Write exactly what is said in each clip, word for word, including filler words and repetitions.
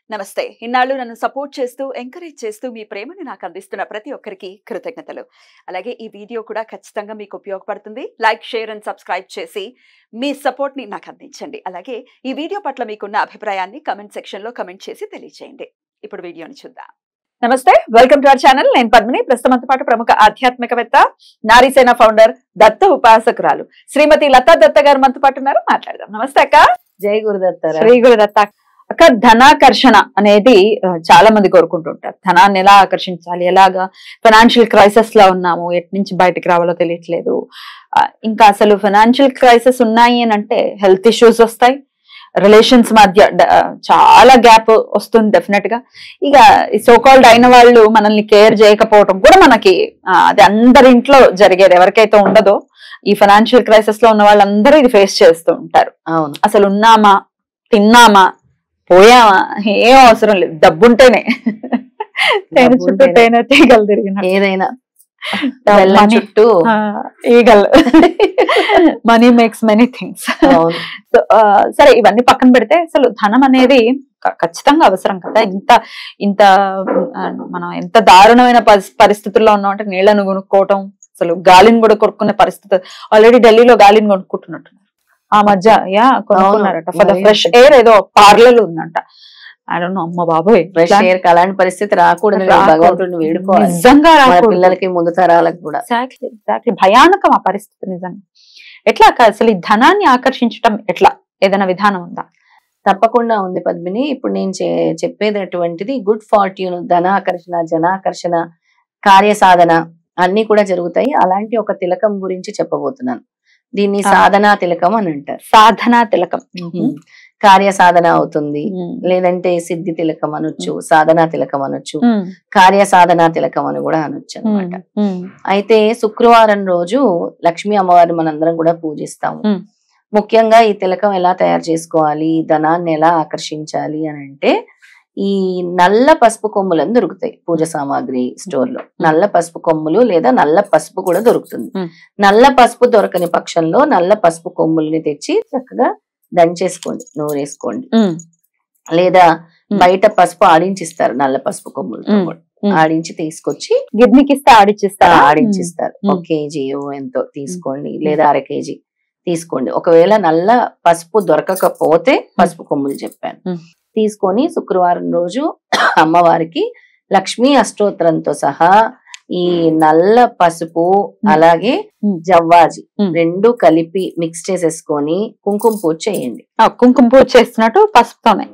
నమస్తే. ఇన్నాళ్ళు నన్ను సపోర్ట్ చేస్తూ, ఎంకరేజ్ చేస్తూ మీ ప్రేమను నాకు అందిస్తున్న ప్రతి ఒక్కరికి కృతజ్ఞతలు. అలాగే ఈ వీడియో కూడా ఖచ్చితంగా మీకు ఉపయోగపడుతుంది. లైక్, షేర్ అండ్ సబ్స్క్రైబ్ చేసి మీ సపోర్ట్‌ని నాకు అందించండి. అలాగే ఈ వీడియో పట్ల మీకున్న అభిప్రాయాన్ని కామెంట్ సెక్షన్‌లో కామెంట్ చేసి తెలియజేయండి. ఇప్పుడు వీడియోని చూద్దాం. నమస్తే, వెల్కమ్ టు అవర్ ఛానల్. నేను పద్మిని. ప్రస్తుతంతో పాటు ప్రముఖ ఆధ్యాత్మికవేత్త, నారీసేన ఫౌండర్, దత్త ఉపాసకురాలు శ్రీమతి లతా దత్త గారు మనతో పాటు ఉన్నారు. మాట్లాడదాం. నమస్తే అక్క. జై గురుదత్త. శ్రీ గురుదత్త. అక్క, ధనాకర్షణ అనేది చాలా మంది కోరుకుంటుంటారు. ధనాన్ని ఎలా ఆకర్షించాలి, ఎలాగా ఫైనాన్షియల్ క్రైసిస్ లో ఉన్నాము, ఎటు నుంచి బయటకు రావాలో తెలియట్లేదు. ఇంకా అసలు ఫైనాన్షియల్ క్రైసిస్ ఉన్నాయి అని అంటే హెల్త్ ఇష్యూస్ వస్తాయి, రిలేషన్స్ మధ్య చాలా గ్యాప్ వస్తుంది డెఫినెట్ గా. ఇక సోకాల్డ్ అయిన వాళ్ళు మనల్ని కేర్ చేయకపోవడం కూడా మనకి అది అందరి ఇంట్లో జరిగేది. ఎవరికైతే ఉండదో ఈ ఫైనాన్షియల్ క్రైసిస్ లో ఉన్న వాళ్ళందరూ ఇది ఫేస్ చేస్తూ ఉంటారు. అవును, అసలు ఉన్నామా, తిన్నామా, పోయామా, ఏం అవసరం లేదు, డబ్బుంటేనే తేనె చుట్టూ తేనె తీగలు తిరిగిన ఏదైనా చుట్టూ eagle money makes many things. సరే, ఇవన్నీ పక్కన పెడితే అసలు ధనం అనేది ఖచ్చితంగా అవసరం కదా. ఇంత ఇంత మనం ఎంత దారుణమైన పరిస్థితుల్లో ఉన్నాం అంటే నీళ్లను కొనుక్కోవటం, అసలు గాలిని కూడా కొనుక్కునే పరిస్థితి. ఆల్రెడీ ఢిల్లీలో గాలిని కొనుక్కుంటున్నట్టున్నారు ఆ మధ్య. యా కొనుక్కున్నారట. ఫర్ ద ఫ్రెష్ ఎయిర్ ఏదో పార్లర్ ఉందంట. అమ్మ బాబోయ్, ఫ్రెష్ ఎయిర్ కి అలాంటి పరిస్థితి రాకూడదు. భగవంతుడిని వేడుకోవాలి నిజంగా, పిల్లలకి ముందు తరాలకు కూడా. ఎగ్జాక్ట్లీ ఎగ్జాక్ట్లీ భయానకం ఆ పరిస్థితి నిజంగా. ఎట్లా అసలు ఈ ధనాన్ని ఆకర్షించడం ఎట్లా, ఏదైనా విధానం ఉందా? తప్పకుండా ఉంది పద్మిని. ఇప్పుడు నేను చెప్పేది అటువంటిది గుడ్ ఫార్ట్యూన్, ధనాకర్షణ, జనాకర్షణ, కార్యసాధన అన్ని కూడా జరుగుతాయి. అలాంటి ఒక తిలకం గురించి చెప్పబోతున్నాను. దీన్ని సాధనా తిలకం అని అంటారు. సాధనా తిలకం. కార్య సాధన అవుతుంది, లేదంటే సిద్ధి తిలకం అనొచ్చు, సాధనా తిలకం అనొచ్చు, కార్య సాధనా తిలకం అని కూడా అనొచ్చు అనమాట. అయితే శుక్రవారం రోజు లక్ష్మీ అమ్మవారిని మనందరం కూడా పూజిస్తాము. ముఖ్యంగా ఈ తిలకం ఎలా తయారు చేసుకోవాలి, ధనాన్ని ఎలా ఆకర్షించాలి అని అంటే ఈ నల్ల పసుపు కొమ్ములను దొరుకుతాయి పూజ సామాగ్రి స్టోర్ లో. నల్ల పసుపు కొమ్ములు లేదా నల్ల పసుపు కూడా దొరుకుతుంది. నల్ల పసుపు దొరకని పక్షంలో నల్ల పసుపు కొమ్ములని తెచ్చి చక్కగా దంచేసుకోండి, నూరేసుకోండి. లేదా బయట పసుపు ఆడించిస్తారు, నల్ల పసుపు కొమ్ములతో ఆడించి తీసుకొచ్చి గిడ్నికి ఇస్తే ఆడించిస్తారు ఆడించిస్తారు ఒక కేజీ ఎంతో తీసుకోండి, లేదా అర కేజీ తీసుకోండి. ఒకవేళ నల్ల పసుపు దొరకకపోతే పసుపు కొమ్ములు చెప్పాను తీసుకొని శుక్రవారం రోజు అమ్మవారికి లక్ష్మీ అష్టోత్తరంతో సహా ఈ నల్ల పసుపు అలాగే జవ్వాజి రెండు కలిపి మిక్స్ చేసేసుకొని కుంకుమ పూజ చేయండి. కుంకుమ పూజ చేస్తున్నట్టు పసుపుతోనే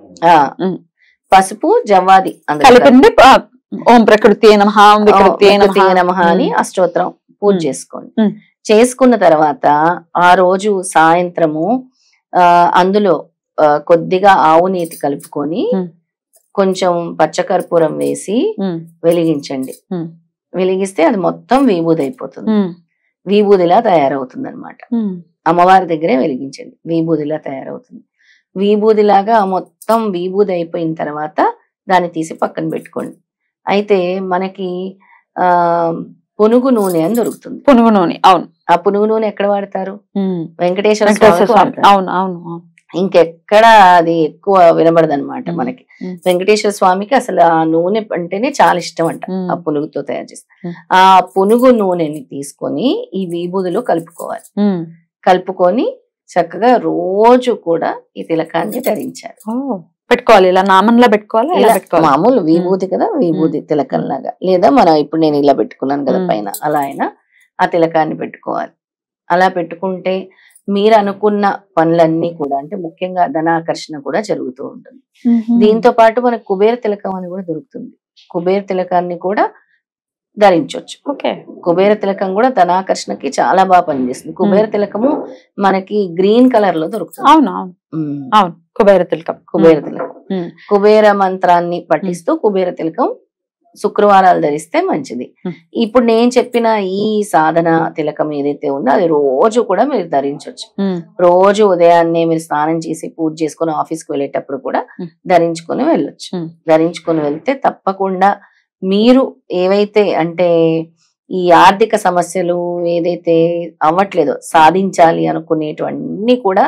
పసుపు జవ్వాది కలిపింది. ఓం ప్రకృతి నమః, ఓం వికృతి నమః అని అష్టోత్తరం పూజ చేసుకోండి. చేసుకున్న తర్వాత ఆ రోజు సాయంత్రము ఆ అందులో కొద్దిగా ఆవు నీతి కలుపుకొని కొంచెం పచ్చకర్పూరం వేసి వెలిగించండి. వెలిగిస్తే అది మొత్తం విభూది అయిపోతుంది, విభూదిలా తయారవుతుంది అనమాట. అమ్మవారి దగ్గరే వెలిగించండి, విభూదిలా తయారవుతుంది. విభూదిలాగా మొత్తం విభూది అయిపోయిన తర్వాత దాన్ని తీసి పక్కన పెట్టుకోండి. అయితే మనకి ఆ పునుగు నూనె అని దొరుకుతుంది. పునుగు నూనె, అవును. ఆ పునుగు నూనె ఎక్కడ వాడతారు? వెంకటేశ్వర స్వామి. అవును అవును ఇంకెక్కడ అది ఎక్కువ వినబడదు అనమాట మనకి. వెంకటేశ్వర స్వామికి అసలు ఆ నూనె అంటేనే చాలా ఇష్టం అంట. ఆ పునుగుతో తయారు చేస్తారు. ఆ పునుగు నూనెని తీసుకొని ఈ విభూదిలో కలుపుకోవాలి. కలుపుకొని చక్కగా రోజు కూడా ఈ తిలకాన్ని ధరించాలి, పెట్టుకోవాలి. ఇలా నామంలా పెట్టుకోవాలి, ఇలా మామూలు విభూది కదా, విభూది తిలకం లాగా. లేదా మనం ఇప్పుడు నేను ఇలా పెట్టుకున్నాను కదా పైన, అలా అయినా ఆ తిలకాన్ని పెట్టుకోవాలి. అలా పెట్టుకుంటే మీరు అనుకున్న పనులన్నీ కూడా, అంటే ముఖ్యంగా ధనాకర్షణ కూడా జరుగుతూ ఉంటుంది. దీంతో పాటు మనకు కుబేర తిలకం అని కూడా దొరుకుతుంది. కుబేర తిలకాన్ని కూడా ధరించవచ్చు. ఓకే, కుబేర తిలకం కూడా ధనాకర్షణకి చాలా బాగా పనిచేస్తుంది. కుబేర తిలకము మనకి గ్రీన్ కలర్ లో దొరుకుతుంది. అవును అవును, కుబేర తిలకం. కుబేర తిలకం కుబేర మంత్రాన్ని పఠిస్తూ కుబేర తిలకం శుక్రవారాలు ధరిస్తే మంచిది. ఇప్పుడు నేను చెప్పిన ఈ సాధన తిలకం ఏదైతే ఉందో అది రోజు కూడా మీరు ధరించవచ్చు. రోజు ఉదయాన్నే మీరు స్నానం చేసి పూజ చేసుకుని ఆఫీస్కి వెళ్ళేటప్పుడు కూడా ధరించుకొని వెళ్ళొచ్చు. ధరించుకొని వెళ్తే తప్పకుండా మీరు ఏవైతే అంటే ఈ ఆర్థిక సమస్యలు ఏదైతే అవ్వట్లేదో, సాధించాలి అనుకునేటివన్నీ కూడా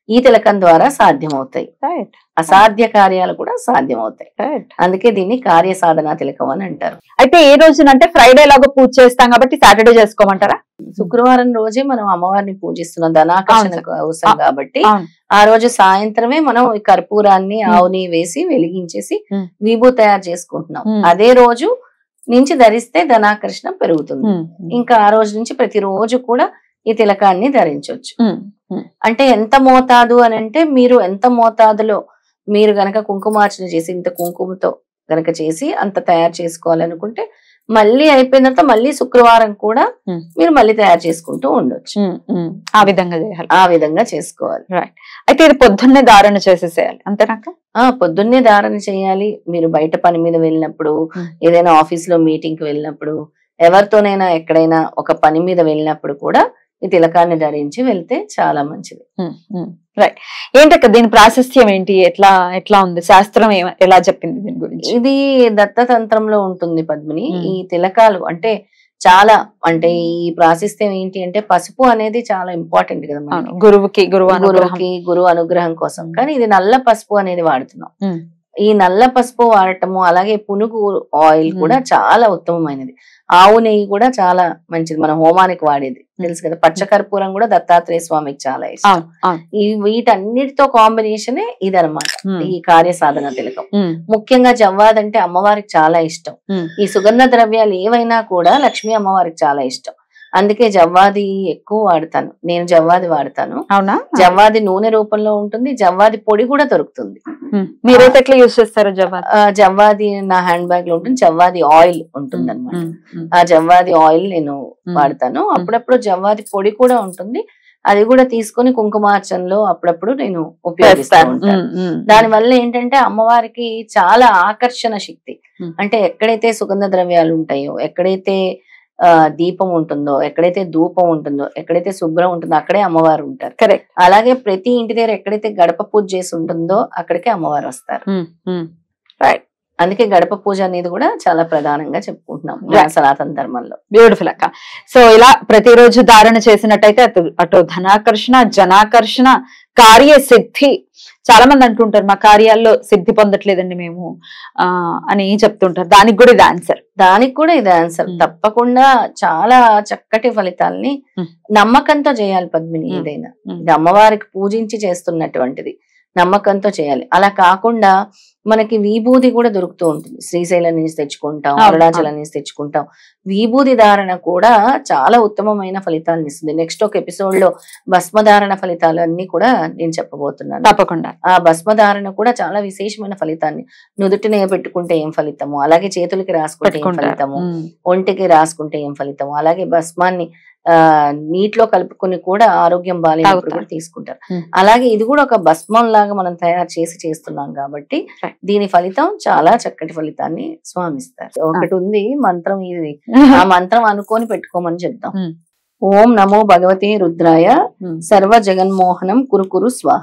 ఈ తిలకం ద్వారా సాధ్యమవుతాయి. రైట్. అసాధ్య కార్యాలు కూడా సాధ్యమవుతాయి. రైట్. అందుకే దీన్ని కార్య సాధన తిలకం అని అంటారు. అయితే ఏ రోజున అంటే ఫ్రైడే లాగా పూజ చేస్తాం కాబట్టి సాటర్డే చేసుకోమంటారా? శుక్రవారం రోజే మనం అమ్మవారిని పూజిస్తున్నాం, ధనాకర్షణ కోసం కాబట్టి అవును. ఆ రోజు సాయంత్రమే మనం ఈ కర్పూరాన్ని ఆవుని వేసి వెలిగించేసి ఉమ్. విభూ తయారు చేసుకుంటున్నాం. ఉమ్. అదే రోజు నుంచి ధరిస్తే ధనాకర్షణ పెరుగుతుంది. ఉమ్. ఇంకా ఆ రోజు నుంచి ప్రతిరోజు కూడా ఈ తిలకాన్ని ధరించవచ్చు. ఉమ్. ఉమ్. అంటే ఎంత మోతాదు అని అంటే మీరు ఎంత మోతాదులో మీరు గనక కుంకుమార్చన చేసి ఇంత కుంకుమతో గనక చేసి అంత తయారు చేసుకోవాలనుకుంటే మళ్ళీ అయిపోయిన తర్వాత మళ్ళీ శుక్రవారం కూడా ఉమ్. మీరు మళ్ళీ తయారు చేసుకుంటూ ఉండొచ్చు. ఉమ్. ఉమ్. ఆ విధంగా చేయాలి. ఆ విధంగా చేసుకోవాలి. రైట్. అయితే ఇది పొద్దున్నే ధారణ చేసేసేయాలి అంతేనాక? ఆ పొద్దున్నే ధారణ చేయాలి. మీరు బయట పని మీద వెళ్ళినప్పుడు, ఉమ్. ఏదైనా ఆఫీస్ లో మీటింగ్ కి వెళ్ళినప్పుడు, ఎవరితోనైనా ఎక్కడైనా ఒక పని మీద వెళ్ళినప్పుడు కూడా ఈ తిలకాన్ని ధరించి వెళ్తే చాలా మంచిది. రైట్. ఏంటక్క దీని ప్రాశస్త్యం ఏంటి? ఎట్లా ఎట్లా ఉంది శాస్త్రం ఏమ- ఎలా చెప్పింది దీని గురించి? ఇది దత్తతంత్రంలో ఉంటుంది పద్మిని. మ్మ్. ఈ తిలకాలు అంటే చాలా అంటే ఈ ప్రాశస్త్యం ఏంటి అంటే పసుపు అనేది చాలా ఇంపార్టెంట్ కదా మనకి. అవును, గురువుకి గురువు అనుగ్రహం. గురువుకి గురువు అనుగ్రహం కోసం. కానీ ఇది నల్ల పసుపు అనేది వాడుతున్నాం. ఉమ్. ఈ నల్ల పసుపు వాడటము, అలాగే పునుగు ఆయిల్ కూడా చాలా ఉత్తమమైనది. ఆవు నెయ్యి కూడా చాలా మంచిది, మన హోమానికి వాడేది తెలుసు కదా. పచ్చకర్పూరం కూడా దత్తాత్రేయ స్వామికి చాలా ఇష్టం. అవును, అవును. ఈ వీటన్నిటితో కాంబినేషనే ఇదనమాట ఉమ్. ఈ కార్య సాధన తిలకం. ఉమ్. ముఖ్యంగా జవ్వాది అంటే అమ్మవారికి చాలా ఇష్టం. ఉమ్. ఈ సుగంధ ద్రవ్యాలు ఏవైనా కూడా లక్ష్మీ అమ్మవారికి చాలా ఇష్టం. అందుకే జవ్వాది ఎక్కువ వాడతాను నేను. జవ్వాది వాడతాను. అవునా? జవ్వాది నూనె రూపంలో ఉంటుంది, జవ్వాది పొడి కూడా దొరుకుతుంది. ఉమ్. మీరైతే ఎట్లా యూజ్ చేస్తారు జవ్వాది? ఆ జవ్వాది నా హ్యాండ్ బ్యాగ్ లో ఉంటుంది, జవ్వాది ఆయిల్ ఉంటుంది అనమాట. ఉమ్. ఉమ్. ఆ జవ్వాది ఆయిల్ నేను ఉమ్. వాడతాను. అప్పుడప్పుడు జవ్వాది పొడి కూడా ఉంటుంది, అది కూడా తీసుకొని కుంకుమార్చనలో అప్పుడప్పుడు నేను ఉపయోగిస్తూ చేస్తారు. ఉంటాను. ఉమ్. ఉమ్. దాని వల్ల ఏంటంటే అమ్మవారికి చాలా ఆకర్షణ శక్తి. ఉమ్. అంటే ఎక్కడైతే సుగంధ ద్రవ్యాలు ఉంటాయో, ఎక్కడైతే ఆ దీపం ఉంటుందో, ఎక్కడైతే ధూపం ఉంటుందో, ఎక్కడైతే శుభ్రం ఉంటుందో అక్కడే అమ్మవారు ఉంటారు. కరెక్ట్. అలాగే ప్రతి ఇంటి దగ్గర ఎక్కడైతే గడప పూజ చేసి ఉంటుందో అక్కడికే అమ్మవారు వస్తారు. ఉమ్. ఉమ్. రైట్. అందుకే గడప పూజ అనేది కూడా చాలా ప్రధానంగా చెప్పుకుంటున్నాం మన సనాతన ధర్మంలో. బ్యూటిఫుల్ అక్క. సో ఇలా ప్రతిరోజు ధారణ చేసినట్టయితే అటు అటు ధనాకర్షణ, జనాకర్షణ, కార్య సిద్ధి. చాలా మంది అంటుంటారు మా కార్యాల్లో సిద్ధి పొందట్లేదండి మేము ఆ అని చెప్తుంటారు. దానికి కూడా ఇది ఆన్సర్. దానికి కూడా ఇది ఆన్సర్. మ్మ్. తప్పకుండా చాలా చక్కటి ఫలితాల్ని మ్మ్. నమ్మకంతో చేయాలి పద్మిని. మ్మ్. ఏదైనా మ్మ్. ఇది అమ్మవారికి పూజించి చేస్తున్నటువంటిది, నమ్మకంతో చేయాలి. అలా కాకుండా మనకి విభూది కూడా దొరుకుతూ ఉంటుంది. శ్రీశైలం నుంచి తెచ్చుకుంటాం, అవును, అరుణాచలం నుంచి తెచ్చుకుంటాం. విభూది ధారణ కూడా చాలా ఉత్తమమైన ఫలితాలను ఇస్తుంది. నెక్స్ట్ ఒక ఎపిసోడ్ లో భస్మధారణ ఫలితాలు అన్ని కూడా నేను చెప్పబోతున్నాను. తప్పకుండా. ఆ భస్మధారణ కూడా చాలా విశేషమైన ఫలితాన్ని, నుదుటిని పెట్టుకుంటే ఏం ఫలితము, అలాగే చేతులకి రాసుకుంటే ఏం పెట్టుకుంటారు. ఫలితము, ఉమ్. ఒంటికి రాసుకుంటే ఏం ఫలితము, అలాగే భస్మాన్ని ఆ నీటిలో కలుపుకొని కూడా ఆరోగ్యం బాగాలేనప్పుడు తాగుతారు. కూడా తీసుకుంటారు. ఉమ్. అలాగే ఇది కూడా ఒక భస్మం లాగా మనం తయారు చేసి చేస్తున్నాం కాబట్టి Right. దీని ఫలితం చాలా చక్కటి ఫలితాన్ని స్వామిస్తారు. ఒకటి ఉంది మంత్రం, ఇది ఆ మంత్రం అనుకొని పెట్టుకోమని చెప్తాం. ఉమ్. ఓం నమో భగవతే రుద్రాయ ఉమ్. సర్వ జగన్మోహనం కురు కురు స్వాహ.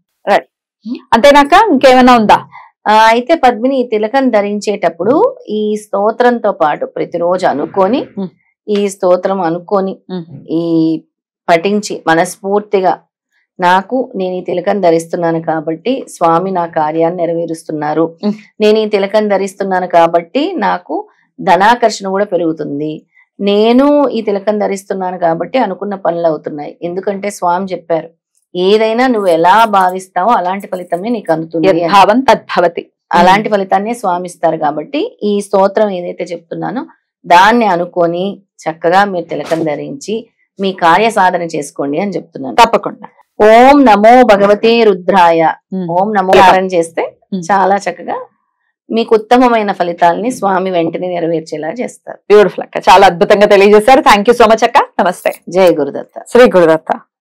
అంతేనాక ఇంకేమైనా ఉందా? ఆ అయితే పద్మిని ఈ తిలకం ధరించేటప్పుడు ఈ స్తోత్రంతో పాటు ప్రతిరోజు అనుకొని ఉమ్. ఈ స్తోత్రం అనుకొని ఉమ్. ఈ పఠించి మనస్ఫూర్తిగా నాకు నేను ఈ తిలకం ధరిస్తున్నాను కాబట్టి స్వామి నా కార్యాన్ని నెరవేరుస్తున్నారు, ఉమ్. నేను ఈ తిలకం ధరిస్తున్నాను కాబట్టి నాకు ధనాకర్షణ కూడా పెరుగుతుంది, నేను ఈ తిలకం ధరిస్తున్నాను కాబట్టి అనుకున్న పనులు అవుతున్నాయి. ఎందుకంటే స్వామి చెప్పారు, ఏదైనా నువ్వు ఎలా భావిస్తావో అలాంటి ఫలితమే నీకు అందుతుంది అని. యద్భావం తద్భవతి. అలాంటి ఫలితాన్ని స్వామిస్తారు కాబట్టి ఈ స్తోత్రం ఏదైతే చెప్తున్నానో దాన్ని అనుకొని చక్కగా మీరు తిలకం ధరించి మీ కార్య సాధన చేసుకోండి అని చెప్తున్నాను. తప్పకుండా. ఓం నమో భగవతే రుద్రాయ, ఉమ్. ఓం నమో ధారణ చేస్తే ఉమ్. చాలా చక్కగా మీకు ఉత్తమమైన ఫలితాలని స్వామి వెంటనే నెరవేర్చేలా చేస్తారు. బ్యూటిఫుల్ అక్క. చాలా అద్భుతంగా తెలియజేశారు. థ్యాంక్ యూ సో మచ్ అక్క. నమస్తే. జయ గురుదత్త. శ్రీ గురుదత్త.